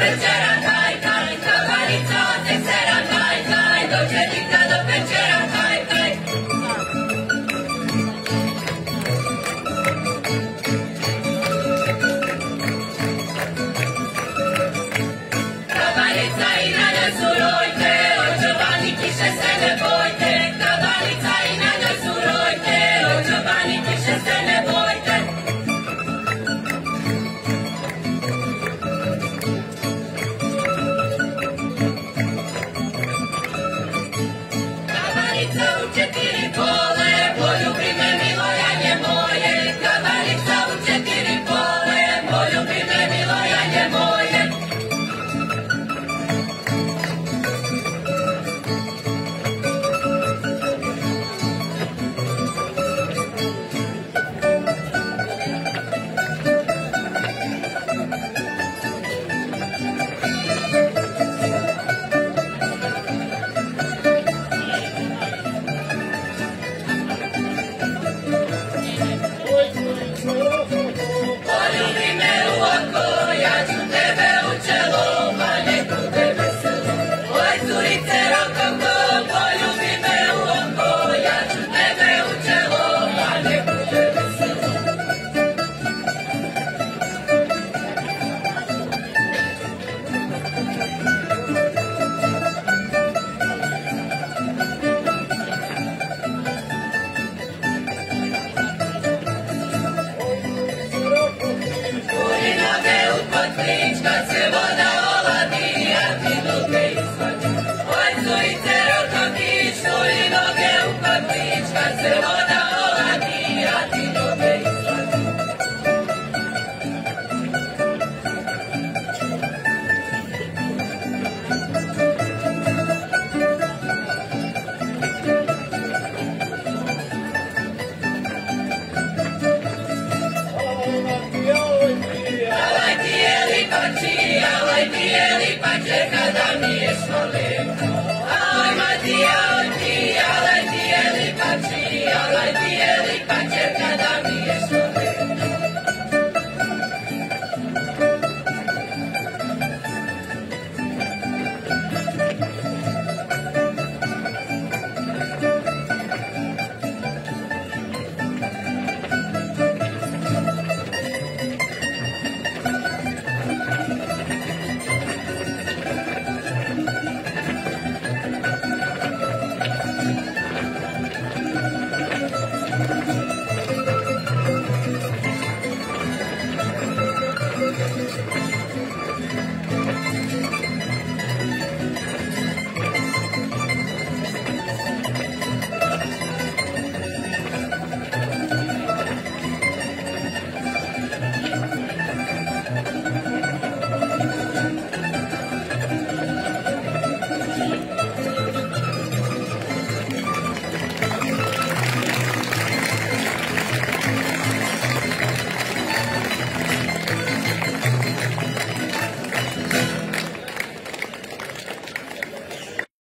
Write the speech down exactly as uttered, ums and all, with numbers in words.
večera, kaj, kaj, kavarica, teksera, kaj, kaj, do četika do večera, kaj, kaj. Kavarica i na njoj surojte, očuvani kiše se ne bojte, kavarica i na njoj surojte, očuvani kiše se ne bojte. Kavarica u četiri pole, poljubi me milojanje moje, kavarica u četiri pole, poljubi me milojanje moje. Poljubi me u oko, ja ću tebe u čelo, pa nek bude veselo. Oj, curice rokoko, poljubi me u oko, ja ću tebe u čelo, pa nek bude veselo. Turi noge u potlić, kad se voda oladi, a ti noge izvadi. Oj, curice rokokić, turi noge u potlić, kad se voda oladi, a ti noge izvadi. Alaj ti je lipači, alaj ti je lipače, kada mi je što lepo. Alaj Matija,